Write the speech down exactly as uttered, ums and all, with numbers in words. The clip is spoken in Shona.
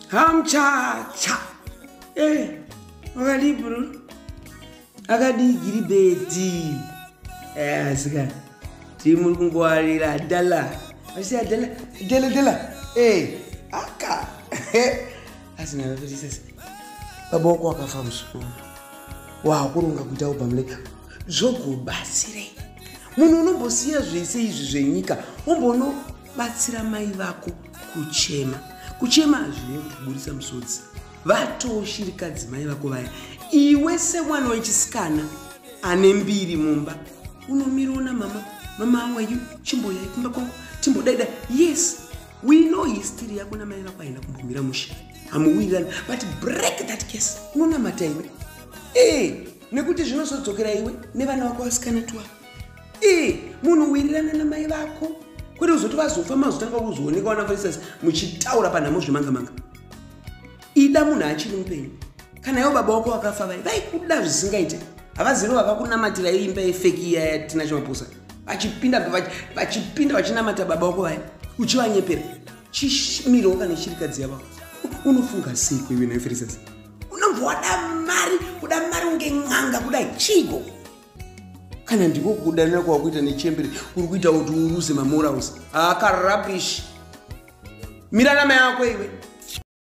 hamchacha eh wakadibro akadigi beti eh sika timuri kungwarira dala asi dala dala dala eh aka asina nafisisa baboko wakafa msukuru wa kurunga kuita ubamleka zogo basire munhu unombosiya zvese izvi zvenyika umbono batsira mai vako kuchema kuchema hazvine kuburisa musodzi vatoshirikadzi mai vako vaya iwe semwana wechisikana ane mbiri mumba unomirona mama mama wangu chimboyai kumba kwangu timbodaida yes we know history yako namai vako haina kumbomira musha hamuwirirana but break that case unonamata iwe eh nekuti zvinozodzokera iwe nevana vako vasikana twa eh munhu wirirana namai vako kuti uzoti vazofa mazotanga kuzooneka wana farisasi muchitaura panhamo zvemanga manga ida munhu achiri mupenyu kana iwo baba wako wakafa vai vaikuda zvisingaite havaziro vakakunamatira imba yefeki iya yatina chimaposa vachipinda vachipinda vachinamata baba wako vai uchivanyepera chimiro kana chirikadzi yavako unofunga sei kweiwe nayo farisasi unobva wada mari kuda mari unge n'anga kudai chigo kana ndiko kudanira kwakuita nechembere uri kuita kuti uruze mamorals akarabish mirana mai yako iwe